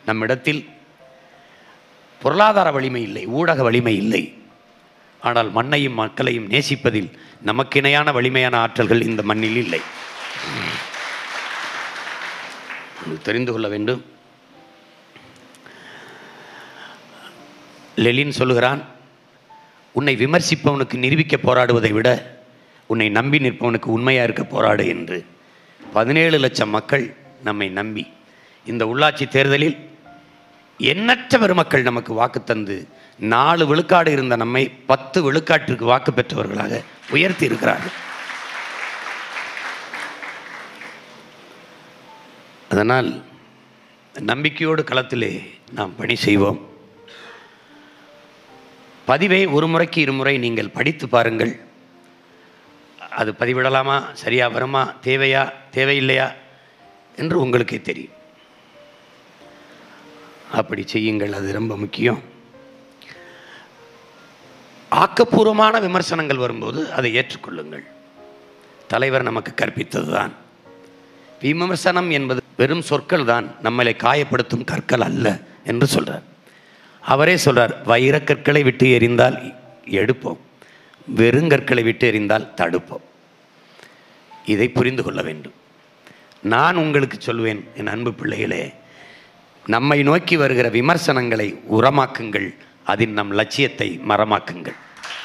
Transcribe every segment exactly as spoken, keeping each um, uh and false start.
நம்மிடத்தில் பொருளாதார வலிமை இல்லை, ஊடக வலிமை இல்லை. ஆனால் மண்ணையும் மக்களையும் நேசிப்பதில் நமக்கு இணையான வலிமையான ஆற்றல்கள் இந்த மண்ணில் இல்லை. தெரிந்து கொள்ள வேண்டும். லெனின் சொல்லுகிறான், உன்னை விமர்சிப்பவனுக்கு நிரூபிக்க போராடுவதை விட உன்னை நம்பி நிற்பவனுக்கு உண்மையாக இருக்க போராடு என்று. பதினேழு லட்சம் மக்கள் நம்மை நம்பி இந்த உள்ளாட்சி தேர்தலில் எண்ணற்ற பெருமக்கள் நமக்கு வாக்கு தந்து நாலு விழுக்காடு இருந்த நம்மை பத்து விழுக்காட்டிற்கு வாக்கு பெற்றவர்களாக உயர்த்தி இருக்கிறார்கள். அதனால் நம்பிக்கையோடு களத்திலே நாம் பணி செய்வோம். பதிவை ஒரு முறைக்கு இருமுறை நீங்கள் படித்து பாருங்கள். அது பதிவிடலாமா, சரியா வருமா, தேவையா தேவையில்லையா என்று உங்களுக்கே தெரியும். அப்படி செய்யுங்கள், அது ரொம்ப முக்கியம். ஆக்கப்பூர்வமான விமர்சனங்கள் வரும்போது அதை ஏற்றுக்கொள்ளுங்கள். தலைவர் நமக்கு கற்பித்தது தான். விமர்சனம் என்பது வெறும் சொற்கள் தான், நம்மளை காயப்படுத்தும் கற்கள் அல்ல என்று சொல்றார். அவரே சொல்றார், வைரக்கற்களை விட்டு எறிந்தால் எடுப்போம், வெறுங்கற்களை விட்டு எறிந்தால் தடுப்போம். இதை புரிந்து கொள்ள வேண்டும். நான் உங்களுக்கு சொல்வேன், என் அன்பு பிள்ளைகளே, நம்மை நோக்கி வருகிற விமர்சனங்களை உரமாக்குங்கள், அதில் நம் லட்சியத்தை மரமாக்குங்கள்.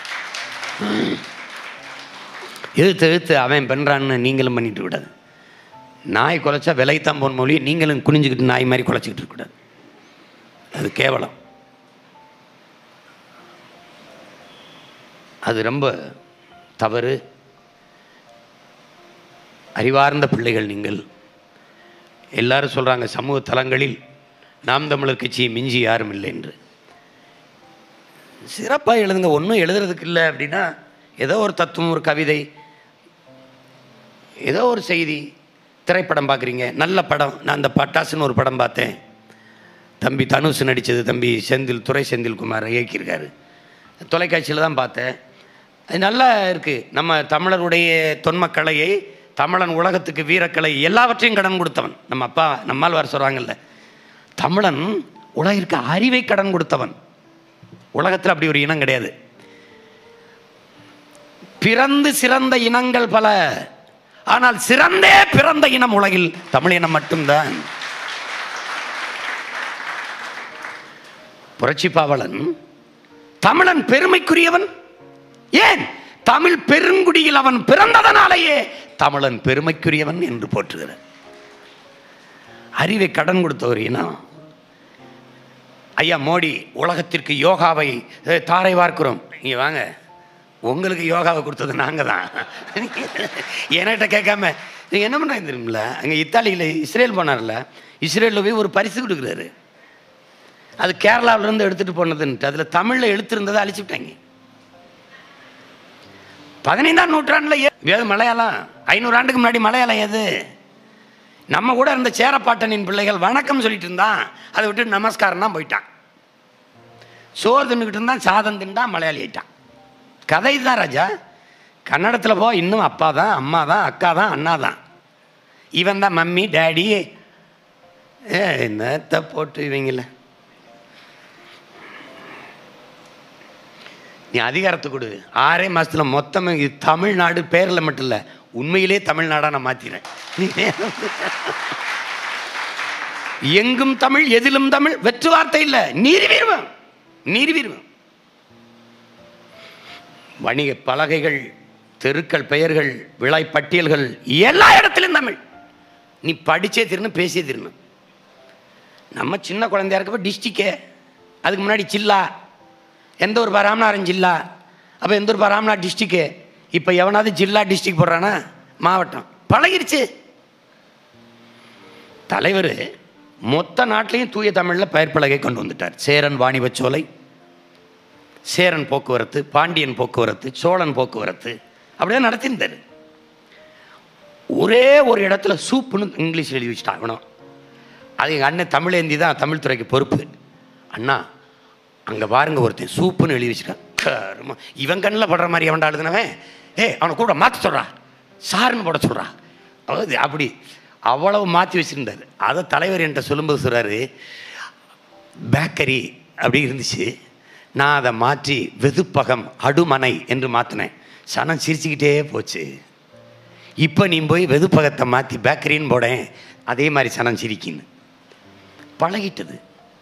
எழுத்து எழுத்து அவன் பண்ணுறான்னு நீங்களும் பண்ணிட்டு விடாது. நாய் குலைச்சா விலைத்தான் போன மொழி நீங்களும் குனிஞ்சுக்கிட்டு நாய் மாதிரி குலைச்சிக்கிட்டு இருக்கக்கூடாது. அது கேவலம், அது ரொம்ப தவறு. அறிவார்ந்த பிள்ளைகள் நீங்கள். எல்லாரும் சொல்கிறாங்க சமூக தளங்களில் நாம் தமிழர் கட்சியை மிஞ்சி யாரும் இல்லை என்று. சிறப்பாக எழுதுங்க. ஒன்றும் எழுதுறதுக்கு இல்லை அப்படின்னா ஏதோ ஒரு தத்துவம், ஒரு கவிதை, ஏதோ ஒரு செய்தி. திரைப்படம் பார்க்குறீங்க, நல்ல படம். நான் அந்த பட்டாசுன்னு ஒரு படம் பார்த்தேன், தம்பி தனுஷ் நடித்தது, தம்பி செந்தில் துரை செந்தில்குமார் இயக்கியிருக்காரு. தொலைக்காட்சியில் தான் பார்த்தேன். அது நல்லா இருக்குது. நம்ம தமிழருடைய தொன்மக்கலையை, தமிழன் உலகத்துக்கு வீரக்கலை எல்லாவற்றையும் கடன் கொடுத்தவன். நம்ம அப்பா நம்மாழ்வார் சொல்கிறாங்கல்ல, தமிழன் உலகிற்கு அறிவை கடன் கொடுத்தவன். உலகத்தில் அப்படி ஒரு இனம் கிடையாது. பிறந்து சிறந்த இனங்கள் பல, ஆனால் சிறந்தே பிறந்த இனம் உலகில் தமிழ் இனம் மட்டும்தான். புரட்சி பாவலன் தமிழன் பெருமைக்குரியவன். ஏன்? தமிழ் பெருங்குடியில் அவன் பிறந்ததனாலேயே தமிழன் பெருமைக்குரியவன் என்று போற்றுகிறார். அறிவை கடன் கொடுத்த ஒரு இனம். ஐயா மோடி உலகத்திற்கு யோகாவை தாரை வார்க்கிறோம். நீங்க வாங்க, உங்களுக்கு யோகாவை கொடுத்தது நாங்கள் தான். என்கிட்ட கேட்காம நீங்கள் என்ன பண்ணுறாங்க தெரியுமில்ல? அங்கே இத்தாலியில் இஸ்ரேல் போனார்ல, இஸ்ரேலில் போய் ஒரு பரிசு கொடுக்குறாரு. அது கேரளாவிலேருந்து எடுத்துகிட்டு போனதுன்ட்டு அதில் தமிழில் எழுத்திருந்ததை அழிச்சு விட்டாங்க. பதினைந்தாம் நூற்றாண்டில் ஏது மலையாளம்? ஐநூறு ஆண்டுக்கு முன்னாடி மலையாளம் எது? நம்ம கூட இருந்த சேரப்பாட்டனின் பிள்ளைகள் வணக்கம் சொல்லிட்டு இருந்தான், அதை விட்டு நமஸ்காரம் தான் போயிட்டான். சோறு தின்னுக்கிட்டு இருந்தான், சாதம் தின்ட்டான், மலையாளி ஆயிட்டான். கதை தான் ராஜா. கன்னடத்தில் போ, இன்னும் அப்பா தான், அம்மா தான், அக்கா தான், அண்ணா தான். இவன் தான் மம்மி டேடி. ஏ என்னத்தை போட்டு இவங்கள நீ அதிகாரத்தை கொடு. ஆறே மாதத்தில் மொத்தமே தமிழ்நாடு பேரில் மட்டும் இல்லை, உண்மையிலே தமிழ்நாடாக நான் மாற்றினேன். எங்கும் தமிழ், எதிலும் தமிழ். வெற்று வார்த்தை இல்லை, நீர்வீர்வம் நீர்வீர்வம். வணிக பலகைகள், தெருக்கள் பெயர்கள், விழா பட்டியல்கள், எல்லா இடத்திலும் தமிழ். நீ படிச்சே திருணும், பேசியே திருணும். நம்ம சின்ன குழந்தையா இருக்கப்போ டிஸ்ட்ரிக்டே, அதுக்கு முன்னாடி ஜில்லா, எந்த ஒரு ராமநாதன் ஜில்லா, அப்போ எந்த ஒரு ராமநாத் டிஸ்ட்ரிக்டு. இப்போ எவனாவது ஜில்லா டிஸ்ட்ரிக்ட் போடுறானா? மாவட்டம். பழகிருச்சு. தலைவர் மொத்த நாட்டிலையும் தூய தமிழில் பெயர் பலகை கொண்டு வந்துட்டார். சேரன் வாணிபச்சோலை, சேரன் போக்குவரத்து, பாண்டியன் போக்குவரத்து, சோழன் போக்குவரத்து, அப்படியே நடத்தியிருந்தார். ஒரே ஒரு இடத்துல சூப்புன்னு இங்கிலீஷ் எழுதி வச்சுட்டான் இவனும். அது எங்கள் அண்ணன் தமிழேந்தி தான் தமிழ் துறைக்கு பொறுப்பு. அண்ணா அங்கே பாருங்க, ஒருத்தன் சூப்புன்னு எழுதி வச்சுட்டான். இவன் கண்ணில் படுற மாதிரி அவன்டா எழுதுனவன், ஏ அவனை கூட மாற்ற சொல்கிறா, சாருன்னு போட சொல்கிறா. அதாவது அப்படி அவ்வளவு மாற்றி வச்சுருந்தார். அதை தலைவர் என்கிட்ட சொல்லும்போது சொல்கிறாரு, பேக்கரி அப்படி இருந்துச்சு. நான் அதை மாற்றி வெதுப்பகம் அடுமனை என்று மாற்றினேன். சனம் சிரிச்சுக்கிட்டே போச்சு. இப்போ நீ போய் வெதுப்பகத்தை மாற்றி பேக்கரின்னு போடேன், அதே மாதிரி சனம் சிரிக்கின்னு பழகிட்டது.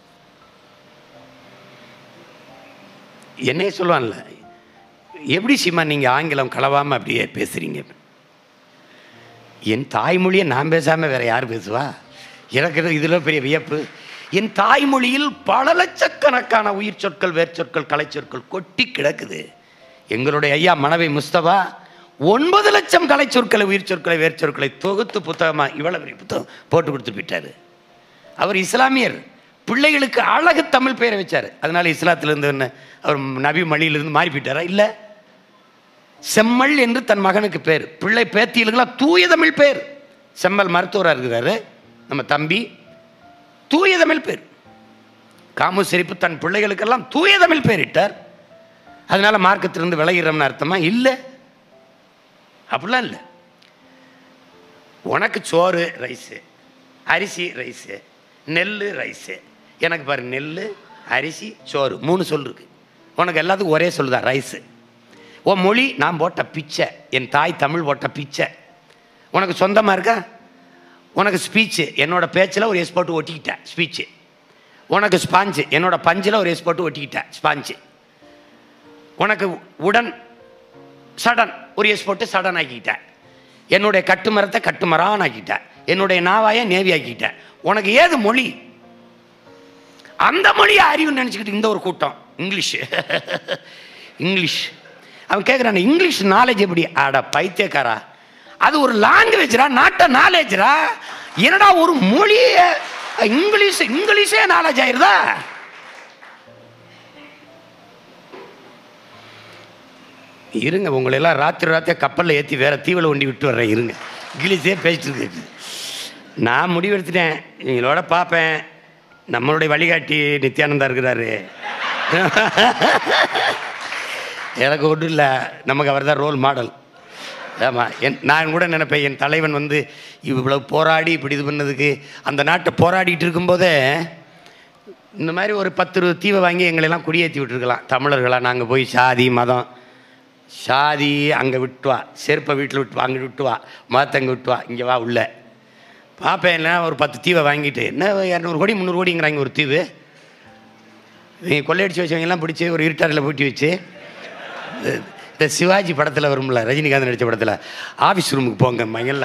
என்னையே சொல்லுவான்ல, எப்படி சீமா நீங்கள் ஆங்கிலம் கலவாமல் அப்படியே பேசுகிறீங்க? என் தாய்மொழியை நான் பேசாமல் வேறு யார் பேசுவா? எனக்கு இதில் பெரிய வியப்பு. என் தாய்மொழியில் பல லட்சக்கணக்கான உயிர் சொற்கள், வேர்ச்சொற்கள், கலை சொற்கள் கொட்டி கிடக்குது. எங்களுடைய ஐயா மனவை முஸ்தபா ஒன்பது லட்சம் கலை சொற்களை, உயிர் சொற்களை, வேர்ச்சொற்களை தொகுத்து புத்தகமாக இவ்வளவு பெரிய புத்தகம் போட்டு கொடுத்து விட்டார். அவர் இஸ்லாமியர். பிள்ளைகளுக்கு அழகு தமிழ் பெயரை வச்சார். அதனால இஸ்லாத்திலிருந்து என்ன அவர் நபி மொழியிலிருந்து மாறி போயிட்டாரா? இல்லை, செம்மல் என்று தன் மகனுக்கு பேர். பிள்ளை பேத்திகளுக்கெல்லாம் தூய தமிழ் பேர். செம்மல் மருத்துவராக இருக்கிறாரு நம்ம தம்பி, தூய தமிழ் பேர். காமு ஷெரீப் தன் பிள்ளைகளுக்கெல்லாம் தூய தமிழ் பேரிட்டார். அதனால மார்க்கத்திலிருந்து விளையிறோம்னு அர்த்தமா? இல்லை, அப்படிலாம் இல்லை. உனக்கு சோறு ரைஸு, அரிசி ரைஸு, நெல் ரைஸு. எனக்கு பாரு, நெல், அரிசி, சோறு மூணு சொல் இருக்கு. உனக்கு எல்லாத்துக்கும் ஒரே சொல்லுதான், ரைஸு. உன் மொழி நான் போட்ட பிச்சை, என் தாய் தமிழ் போட்ட பிச்சை. உனக்கு சொந்தமாக இருக்கா? உனக்கு ஸ்பீச்சு, என்னோட பேச்சில் ஒரு எஸ் போட்டு ஒட்டிக்கிட்டேன் ஸ்பீச்சு. உனக்கு ஸ்பாஞ்சு, என்னோட பஞ்சில் ஒரு எஸ் போட்டு ஒட்டிக்கிட்டேன் ஸ்பாஞ்சு. உனக்கு உடன் சடன் ஒரு எஸ் போட்டு சடன் ஆக்கிட்டேன். என்னுடைய கட்டுமரத்தை கட்டுமரான் ஆக்கிட்டேன். என்னுடைய நாவாயை நேவி ஆக்கிட்டேன். உனக்கு ஏது மொழி? அந்த மொழியை அறிவுன்னு நினச்சிக்கிட்டு இந்த ஒரு கூட்டம் இங்கிலீஷ் இங்கிலீஷ் அவன் கேட்குறான், இங்கிலீஷ் நாலேஜ் எப்படி? ஆட பைத்தியக்காரா, அது ஒரு லாங்குவேஜ்ரா, நாட்ட நாலேஜ்ரா. என்னடா ஒரு மொழிய இங்கிலீஷ் இங்கிலீஷே நாலேஜ் ஆயிருதா? இருங்க, உங்களெல்லாம் ராத்திரி ராத்திரி கப்பலில் ஏற்றி வேற தீவில் ஒண்டி விட்டு வர்றேன். இருங்க, இங்கிலீஷே பேசிட்டு இருக்கு. நான் முடிவெடுத்துட்டேன், நீங்களோட பார்ப்பேன். நம்மளுடைய வழிகாட்டி நித்யானந்தா இருக்கிறாரு. எனக்கு ஒன்றும் இல்லை, நமக்கு அவர் தான் ரோல் மாடல். ஆமாம், என் நான் கூட நினைப்பேன், என் தலைவன் வந்து இவ்வளவு போராடி இப்படி இது பண்ணதுக்கு, அந்த நாட்டை போராடிட்டு இருக்கும்போதே இந்த மாதிரி ஒரு பத்து இருபது தீவை வாங்கி எங்களெல்லாம் குடியேற்றி விட்டுருக்கலாம். தமிழர்களாக நாங்கள் போய் சாதி மதம், சாதி அங்கே விட்டுவா, செருப்பை வீட்டில் விட்டுவா, அங்கே விட்டுவா, மதத்தை அங்கே விட்டுவா, இங்கே வா உள்ள பார்ப்பேன். என்ன ஒரு பத்து தீவை வாங்கிட்டு என்ன இரநூறு கோடி முந்நூறு கோடிங்கிறாங்க ஒரு தீவு. நீங்கள் கொள்ளையடிச்சு வச்சவங்கெல்லாம் பிடிச்சி ஒரு இருட்டாரில் பூட்டி வச்சு, இந்த சிவாஜி படத்தில் வரும்ல, ரஜினிகாந்த் நடித்த படத்தில், ஆஃபீஸ் ரூமுக்கு போங்க மங்கல்ல,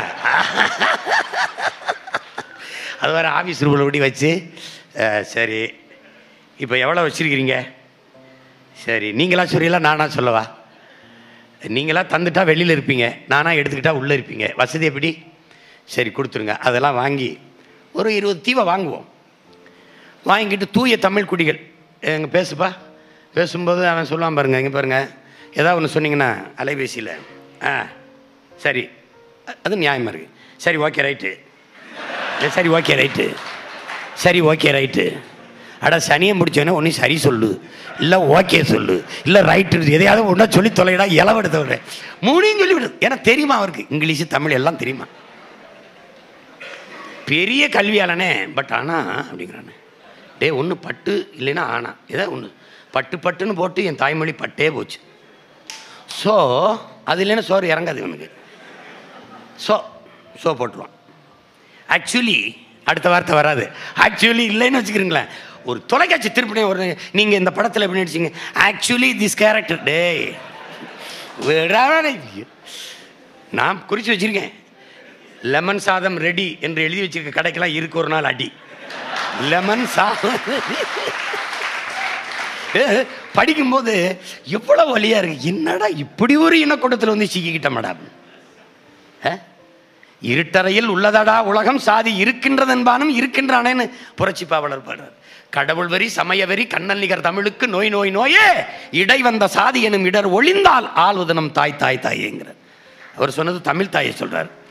அது வேறு ஆஃபீஸ் ரூமில் ஓடி வச்சு, சரி இப்போ எவ்வளோ வச்சுருக்கிறீங்க? சரி நீங்களா சொல்றீங்களா நானா சொல்லவா? நீங்களா தந்துட்டா வெளியில் இருப்பீங்க, நானா எடுத்துக்கிட்டா உள்ளே இருப்பீங்க, வசதி எப்படி? சரி கொடுத்துருங்க. அதெல்லாம் வாங்கி ஒரு இருபது தீவை வாங்குவோம். வாங்கிட்டு தூய தமிழ் குடிகள் எங்கே பேசுப்பா, பேசும்போது அவன் சொல்லுவான் பாருங்க, இங்கே பாருங்கள், ஏதாவது ஒன்று சொன்னீங்கன்னா அலைபேசியில், ஆ சரி அது நியாயமாக இருக்குது, சரி ஓகே ரைட்டு, சரி ஓகே ரைட்டு, சரி ஓகே ரைட்டு. அட சனியை முடிச்சோன்னே ஒன்று சரி சொல்லு, இல்லை ஓகே சொல்லு, இல்லை ரைட்டு, எதையாவது ஒன்றா சொல்லி தொலைடா, இளவெடுத்த விட மூணையும் சொல்லிவிடு. ஏன்னா தெரியுமா அவருக்கு இங்கிலீஷு தமிழ் எல்லாம் தெரியுமா, பெரிய கல்வியாளனே. பட் ஆனால் அப்படிங்கிறானே, டே ஒன்று பட்டு இல்லைன்னா ஆனா ஏதாவது ஒன்று பட்டு பட்டுன்னு போட்டு என் தாய்மொழி பட்டே போச்சு. ஸோ அது இல்லைன்னா சோறு இறங்காது இவனுக்கு. ஸோ ஸோ போட்டுருவான். ஆக்சுவலி அடுத்த வார்த்தை வராது. ஆக்சுவலி இல்லைன்னு வச்சுக்கிறீங்களேன், ஒரு தொலைக்காட்சி திருப்பணி ஒரு நீங்கள் இந்த படத்தில் எப்படி நடிச்சிங்க, ஆக்சுவலி திஸ் கேரக்டர், டே நான் குறித்து வச்சுருக்கேன். லெமன் சாதம் ரெடி என்று எழுதி வச்சிருக்க கடைக்கெல்லாம் இருக்கு ஒரு நாள் அடி. லெமன் சாதம் படிக்கும்போது எவ்வளவு வழியா இருக்கு. என்னடா இப்படி ஒரு இனக்கூட்டத்தில் வந்து சிக்கிக்கிட்ட மேடம். இருட்டறையில் உள்ளதடா உலகம், சாதி இருக்கின்றதென்பானும் இருக்கின்றானேன்னு புரட்சி பாவலர் பாடுறார். கடவுள் வரி சமய வரி கண்ணல் நிகர் தமிழுக்கு நோய் நோய் நோயே, இடை வந்த சாதி எனும் இடர் ஒளிந்தால் ஆளுதனம் தாய் தாய் தாயேங்கிறார். அவர் சொன்னது தமிழ் தாயை சொல்றார்.